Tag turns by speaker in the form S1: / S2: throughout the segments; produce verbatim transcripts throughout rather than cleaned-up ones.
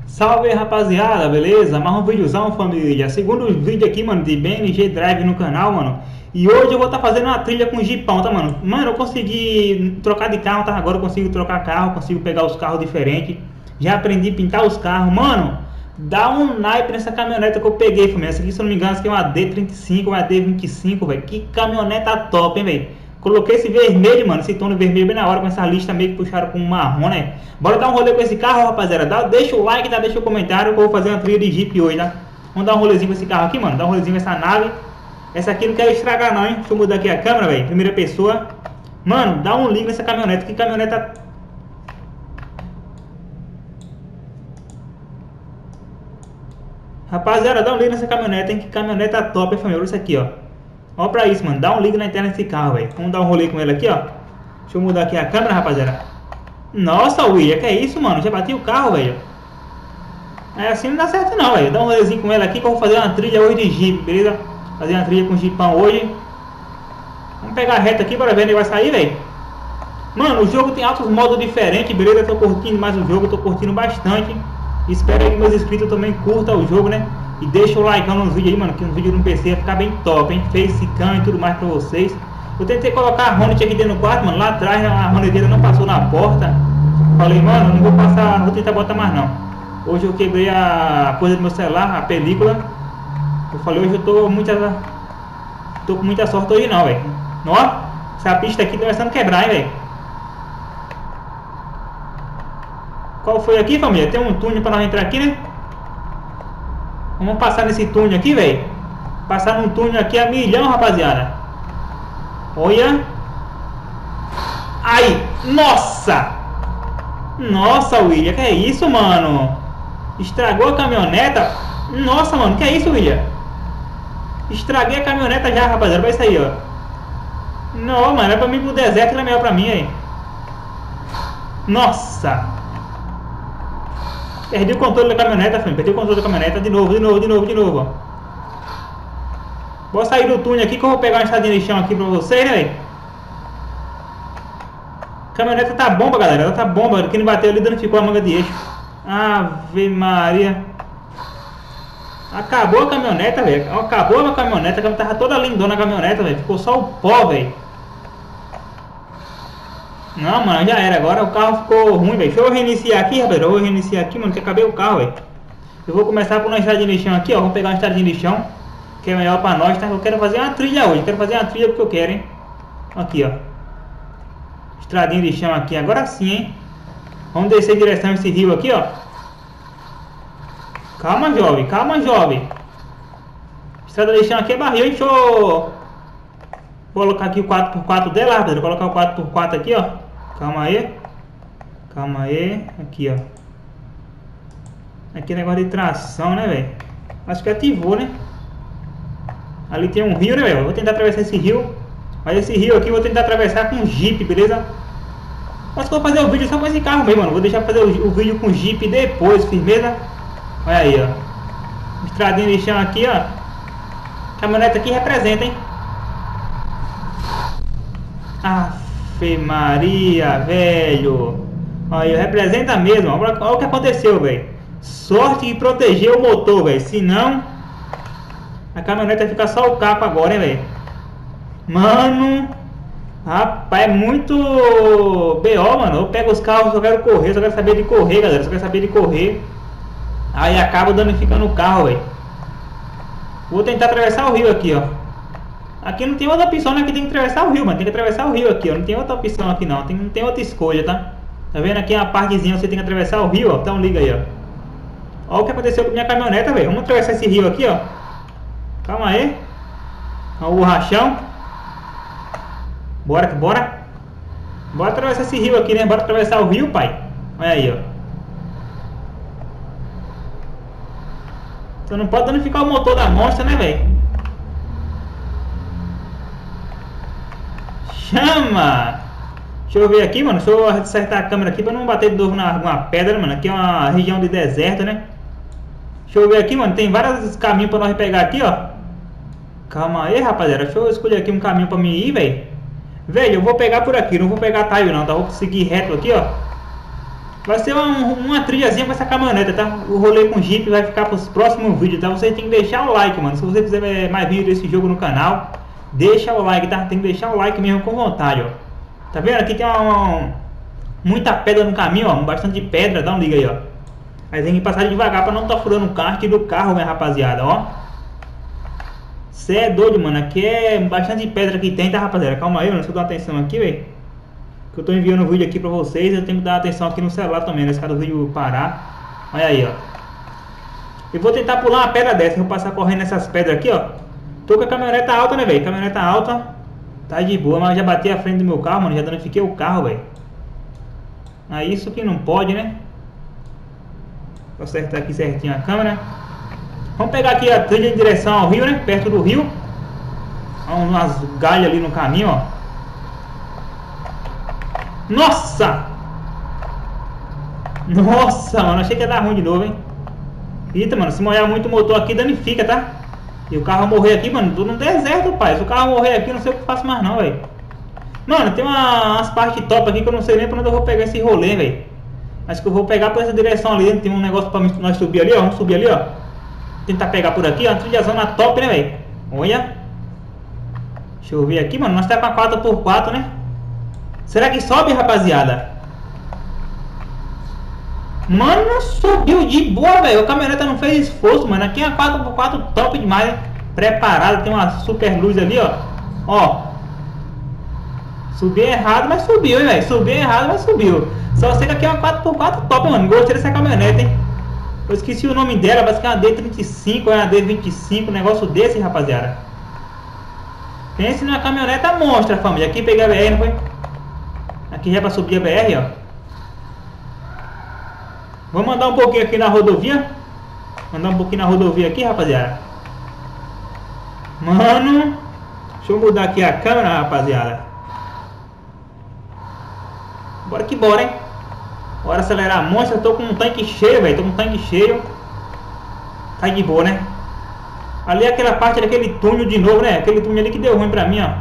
S1: Salve rapaziada, beleza? Mais um videozão, família. Segundo vídeo aqui, mano, de B M G Drive no canal, mano. E hoje eu vou estar tá fazendo uma trilha com Jeepão, tá, mano? Mano, eu consegui trocar de carro, tá? Agora eu consigo trocar carro, consigo pegar os carros diferentes. Já aprendi a pintar os carros, mano. Dá um naipe nessa caminhonete que eu peguei, família. Essa aqui, se eu não me engano, essa aqui é uma D trinta e cinco, uma D vinte e cinco, velho. Que caminhoneta top, hein, velho? Coloquei esse vermelho, mano, esse tom de vermelho bem na hora, com essa lista meio que puxaram com marrom, né? Bora dar um rolê com esse carro, rapaziada. Dá, deixa o like, tá? Deixa o comentário que eu vou fazer uma trilha de Jeep hoje, tá? Vamos dar um rolezinho com esse carro aqui, mano. Dar um rolezinho com essa nave. Essa aqui não quero estragar não, hein? Deixa eu mudar aqui a câmera, velho. Primeira pessoa. Mano, dá um liga nessa caminhonete. Que caminhoneta... Rapaziada, dá um liga nessa caminhoneta, hein? Que caminhoneta top, hein, família? Olha isso aqui, ó. Ó pra isso, mano. Dá um liga na internet desse carro, velho. Vamos dar um rolê com ele aqui, ó. Deixa eu mudar aqui a câmera, rapaziada. Nossa, William, que é isso, mano? Já bati o carro, velho. É assim não dá certo não, velho. Dá um rolezinho com ele aqui que eu vou fazer uma trilha hoje de Jeep, beleza? Fazer uma trilha com o Jeepão hoje. Vamos pegar a reta aqui para ver onde vai sair, velho. Mano, o jogo tem altos modos diferentes, beleza? Tô curtindo mais o jogo, tô curtindo bastante. Espero que meus inscritos também curtam o jogo, né? E deixa o like nos vídeos aí, mano, que nos vídeos no P C vai ficar bem top, hein? Facecam e tudo mais pra vocês. Eu tentei colocar a Hornet aqui dentro do quarto, mano. Lá atrás a Hornet não passou na porta. Falei, mano, não vou passar, não vou tentar botar mais não. Hoje eu quebrei a coisa do meu celular, a película. Eu falei, hoje eu tô muita, tô com muita sorte hoje não, velho. Ó, essa pista aqui tá começando a quebrar, hein, velho. Qual foi aqui, família? Tem um túnel pra nós entrar aqui, né? Vamos passar nesse túnel aqui, velho. Passar num túnel aqui a milhão, rapaziada. Olha. Aí. Nossa. Nossa, William. Que é isso, mano? Estragou a caminhoneta. Nossa, mano. Que é isso, William? Estraguei a caminhoneta já, rapaziada. Vai sair, ó. Não, mano. É pra mim pro deserto. Era melhor pra mim, aí. Nossa. Perdi o controle da caminhoneta, filho. Perdi o controle da caminhoneta. De novo, de novo, de novo, de novo, ó. Vou sair do túnel aqui que eu vou pegar uma estradinha de chão aqui pra vocês, né, velho? A caminhoneta tá bomba, galera. Ela tá bomba. Quem bateu ali danificou a manga de eixo. Ave Maria. Acabou a caminhoneta, velho. Acabou a caminhoneta. A caminhoneta tava toda lindona a caminhoneta, velho. Ficou só o pó, velho. Não, mano, já era. Agora o carro ficou ruim, velho. Deixa eu reiniciar aqui, rapaz. Eu vou reiniciar aqui, mano, que acabei o carro, velho. Eu vou começar por uma estradinha de chão aqui, ó. Vamos pegar uma estradinha de chão, que é melhor pra nós, tá? Eu quero fazer uma trilha hoje. Eu quero fazer uma trilha porque eu quero, hein. Aqui, ó. Estradinha de chão aqui. Agora sim, hein. Vamos descer em direção a esse rio aqui, ó. Calma, jovem. Calma, jovem. Estrada de chão aqui é barril, hein. Deixa eu colocar aqui o quatro por quatro dela, rapaz. Vou colocar o quatro por quatro aqui, ó. Calma aí. Calma aí. Aqui, ó. Aqui é negócio de tração, né, velho? Acho que ativou, né? Ali tem um rio, né, velho? Vou tentar atravessar esse rio. Mas esse rio aqui eu vou tentar atravessar com Jeep, beleza? Acho que eu vou fazer o vídeo só com esse carro mesmo, mano. Vou deixar fazer o, o vídeo com Jeep depois, firmeza? Olha aí, ó. Estradinha de chão aqui, ó. Caminhonete aqui representa, hein? Ave Maria, velho. Aí, representa mesmo. Olha, olha o que aconteceu, velho. Sorte que protegeu o motor, velho. Se não, a caminhonete vai ficar só o capo agora, hein, velho. Mano, rapaz, é muito B O, mano. Eu pego os carros, só quero correr, só quero saber de correr, galera. Só quero saber de correr. Aí acaba danificando o carro, velho. Vou tentar atravessar o rio aqui, ó. Aqui não tem outra opção, né? Aqui tem que atravessar o rio, mano. Tem que atravessar o rio aqui, ó. Não tem outra opção aqui, não. Tem, não tem outra escolha, tá? Tá vendo aqui a partezinha? Você tem que atravessar o rio, ó. Então liga aí, ó. Olha o que aconteceu com a minha caminhoneta, velho. Vamos atravessar esse rio aqui, ó. Calma aí. Ó, o borrachão. Bora, bora. Bora atravessar esse rio aqui, né? Bora atravessar o rio, pai. Olha aí, ó. Então não pode danificar o motor da monstra, né, velho? Chama! Deixa eu ver aqui, mano. Deixa eu acertar a câmera aqui pra não bater de novo na alguma pedra, mano. Aqui é uma região de deserto, né? Deixa eu ver aqui, mano. Tem vários caminhos pra nós pegar aqui, ó. Calma aí, rapaziada. Deixa eu escolher aqui um caminho pra mim ir, velho. Velho, eu vou pegar por aqui. Não vou pegar atalho, não, tá? Vou seguir reto aqui, ó. Vai ser uma, uma trilhazinha com essa caminhoneta, tá? O rolê com Jeep vai ficar pros próximos vídeos, tá? Você tem que deixar o like, mano. Se você quiser ver mais vídeos desse jogo no canal, deixa o like, tá? Tem que deixar o like mesmo com vontade, ó. Tá vendo? Aqui tem uma, uma muita pedra no caminho, ó. Bastante pedra, dá um liga aí, ó. Aí tem que passar devagar pra não tá furando o kart do carro, minha rapaziada, ó. Cê é doido, mano. Aqui é bastante pedra que tem, tá, rapaziada? Calma aí, mano. Deixa eu dar atenção aqui, velho. Que eu tô enviando o vídeo aqui pra vocês. Eu tenho que dar atenção aqui no celular também, né? Se cada vídeo parar. Olha aí, ó. Eu vou tentar pular uma pedra dessa. Eu vou passar correndo nessas pedras aqui, ó. Tô com a caminhoneta alta, né, velho? Caminhoneta alta. Tá de boa, mas já bati a frente do meu carro, mano. Já danifiquei o carro, velho. Aí isso que não pode, né? Vou acertar aqui certinho a câmera. Vamos pegar aqui a trilha em direção ao rio, né? Perto do rio. Há umas galhas ali no caminho, ó. Nossa! Nossa, mano. Achei que ia dar ruim de novo, hein? Eita, mano. Se molhar muito o motor aqui, danifica, tá? E o carro morrer aqui, mano. Tô no deserto, pai. Se o carro morrer aqui, eu não sei o que eu faço mais, não, velho. Mano, tem uma, umas partes top aqui que eu não sei nem pra onde eu vou pegar esse rolê, velho. Acho que eu vou pegar por essa direção ali. Tem um negócio pra nós subir ali, ó. Vamos subir ali, ó. Tentar pegar por aqui, ó. Trilhazona top, né, velho? Olha. Deixa eu ver aqui, mano. Nós tá com a quatro por quatro, né? Será que sobe, rapaziada? Mano, subiu de boa, velho. A caminhoneta não fez esforço, mano. Aqui é a quatro por quatro top demais, hein? Preparado. Tem uma super luz ali, ó. Ó. Subiu errado, mas subiu, hein, velho. Subiu errado, mas subiu. Só sei que aqui é uma quatro por quatro top, mano. Gostei dessa caminhoneta, hein? Eu esqueci o nome dela, parece que é uma D trinta e cinco, é uma D vinte e cinco, um negócio desse, rapaziada. Pense numa caminhoneta monstra, família. Aqui peguei a B R, não foi? Aqui já é pra subir a B R, ó. Vamos andar um pouquinho aqui na rodovia. Andar um pouquinho na rodovia aqui, rapaziada. Mano, deixa eu mudar aqui a câmera, rapaziada. Bora que bora, hein? Bora acelerar a monstra. Eu tô com um tanque cheio, velho. Tô com um tanque cheio. Tá de boa, né? Ali é aquela parte daquele túnel de novo, né? Aquele túnel ali que deu ruim pra mim, ó.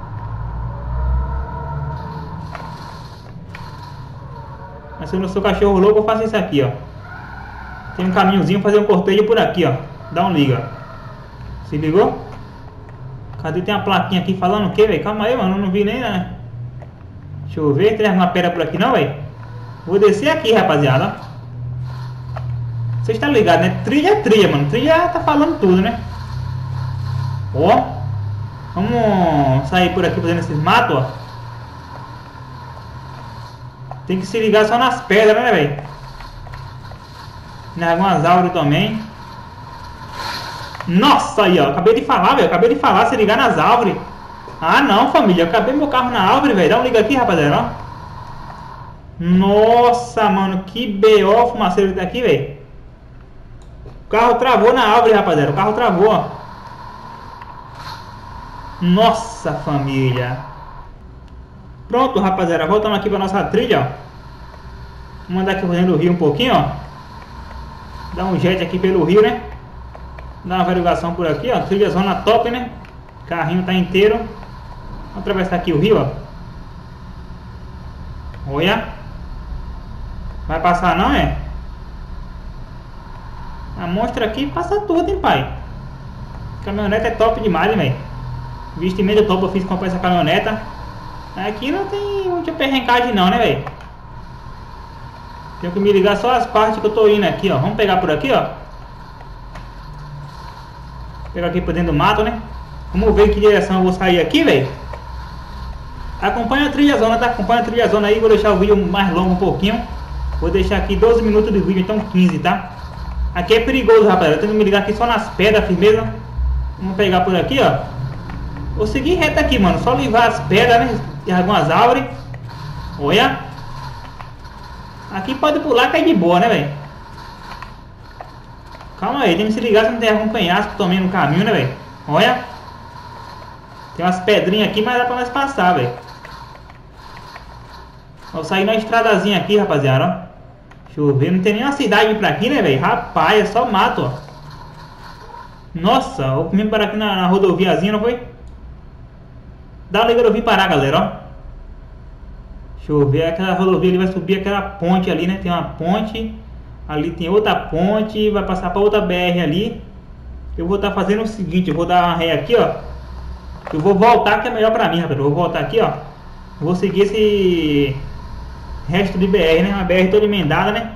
S1: Mas se eu não sou cachorro louco, eu faço isso aqui, ó. Tem um caminhozinho, fazer um cortejo por aqui, ó. Dá um liga. Se ligou? Cadê? Tem uma plaquinha aqui falando o que, velho? Calma aí, mano. Eu não vi nem, né? Deixa eu ver. Tem alguma pedra por aqui não, velho? Vou descer aqui, rapaziada. Vocês estão ligados, né? Trilha é trilha, mano. Trilha tá falando tudo, né? Ó. Vamos sair por aqui fazendo esses matos, ó. Tem que se ligar só nas pedras, né, velho? Em algumas árvores também. Nossa, aí, ó. Acabei de falar, velho. Acabei de falar, se ligar nas árvores. Ah, não, família. Eu acabei meu carro na árvore, velho. Dá um liga aqui, rapaziada, ó. Nossa, mano, que B O fumaceiro que tá aqui, velho. O carro travou na árvore, rapaziada. O carro travou, ó. Nossa, família. Pronto, rapaziada. Voltamos aqui pra nossa trilha, ó. Vamos andar aqui fazendo o rio um pouquinho, ó. Dar um jet aqui pelo rio, né? Dar uma variegação por aqui, ó. Trilha zona top, né? O carrinho tá inteiro. Vamos atravessar aqui o rio, ó. Olha. Vai passar não, é? A monstra aqui passa tudo, hein, pai? A caminhoneta é top demais, hein, velho? Investimento top eu fiz comprar essa caminhoneta. Aqui não tem muita perrencagem não, né, velho? Tenho que me ligar só as partes que eu tô indo aqui, ó. Vamos pegar por aqui, ó. Pegar aqui por dentro do mato, né? Vamos ver em que direção eu vou sair aqui, velho. Acompanha a trilha zona, tá? Acompanha a trilha zona aí. Vou deixar o vídeo mais longo um pouquinho. Vou deixar aqui doze minutos de vídeo, então quinze, tá? Aqui é perigoso, rapaziada. Eu tenho que me ligar aqui só nas pedras, firmeza. Vamos pegar por aqui, ó. Vou seguir reto aqui, mano. Só livrar as pedras, né? E algumas árvores. Olha. Aqui pode pular, que é de boa, né, velho? Calma aí, tem que se ligar se não tem algum penhasco também no caminho, né, velho? Olha. Tem umas pedrinhas aqui, mas dá pra nós passar, velho. Vou sair na estradazinha aqui, rapaziada, ó. Deixa eu ver, não tem nenhuma cidade pra aqui, né, velho? Rapaz, é só mato, ó. Nossa, vou comer para aqui na, na rodoviazinha, não foi? Dá uma liga eu vim parar, galera, ó. Deixa eu ver, aquela rodovia ali vai subir aquela ponte ali, né? Tem uma ponte, ali tem outra ponte, vai passar para outra B R ali. Eu vou estar tá fazendo o seguinte, eu vou dar uma ré aqui, ó. Eu vou voltar, que é melhor pra mim, rapaz. Eu vou voltar aqui, ó. Vou seguir esse resto de B R, né? Uma B R toda emendada, né?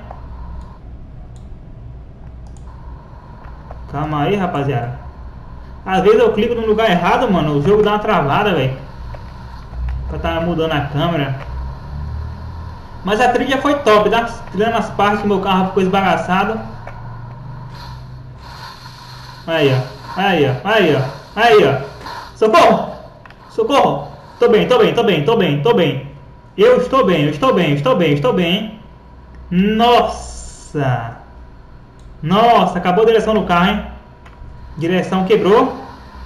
S1: Calma aí, rapaziada. Às vezes eu clico no lugar errado, mano. O jogo dá uma travada, velho. Pra tá mudando a câmera. Mas a trilha foi top, tá? Tirando as partes que meu carro ficou esbagaçado. Aí, ó. Aí, ó. Aí, ó. Aí, ó. Socorro! Socorro! Tô bem, tô bem, tô bem, tô bem, tô bem. Eu estou bem, eu estou bem, eu estou bem, eu estou bem. Nossa! Nossa, acabou a direção do carro, hein? Direção quebrou.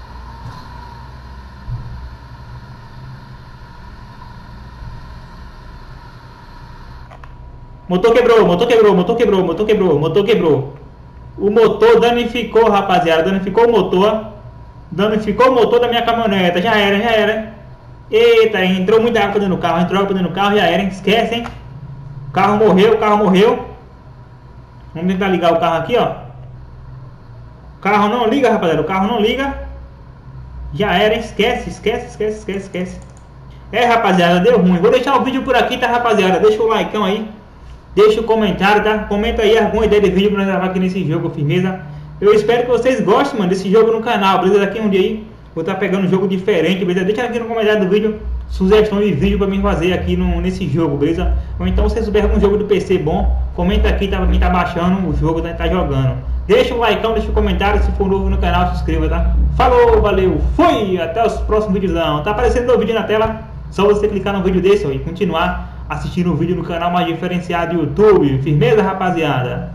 S1: Motor quebrou, motor quebrou, motor quebrou, motor quebrou, motor quebrou. O motor danificou, rapaziada. Danificou o motor. Danificou o motor da minha caminhonete. Já era, já era. Eita, entrou muita água dentro do carro. Entrou água dentro do carro, já era, hein? Esquece, hein? O carro morreu, o carro morreu. Vamos tentar ligar o carro aqui, ó. O carro não liga, rapaziada. O carro não liga. Já era, hein? Esquece, esquece, esquece, esquece, esquece. É, rapaziada, deu ruim. Vou deixar o vídeo por aqui, tá, rapaziada? Deixa o like aí. Deixa o comentário, tá? Comenta aí alguma ideia de vídeo pra nós gravar aqui nesse jogo, firmeza? Eu espero que vocês gostem, mano, desse jogo no canal, beleza? Daqui um dia aí vou estar pegando um jogo diferente, beleza? Deixa aqui no comentário do vídeo sugestões de vídeo pra mim fazer aqui no, nesse jogo, beleza? Ou então se você souber algum jogo do P C bom, comenta aqui, tá? Pra mim tá baixando o jogo, tá, tá jogando. Deixa o like, deixa o comentário, se for novo no canal, se inscreva, tá? Falou, valeu, fui! Até os próximos vídeos. Tá aparecendo o vídeo na tela, só você clicar no vídeo desse ó, e continuar assistindo o vídeo no canal mais diferenciado do YouTube. Firmeza, rapaziada?